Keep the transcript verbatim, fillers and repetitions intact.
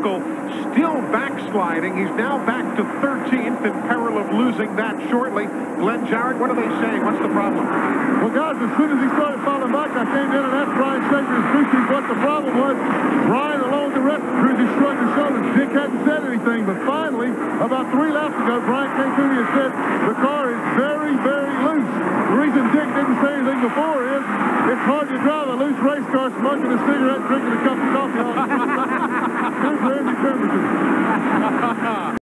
Trickle still backsliding. He's now back to thirteenth in peril of losing that shortly. Glenn Jarrett, what are they saying? What's the problem? Well, guys, as soon as he started falling back, I came in and asked Brian Shaker's crew chief what the problem was. Brian, along with the rest of the crew, just shrugged his shoulders. Dick hadn't said anything, but finally, about three laps ago, Brian came to me and said, the car is very, very loose. The reason Dick didn't say anything before is it's hard to drive a loose race car smoking a cigarette, drinking a cup of coffee all the time. Good for every temperature.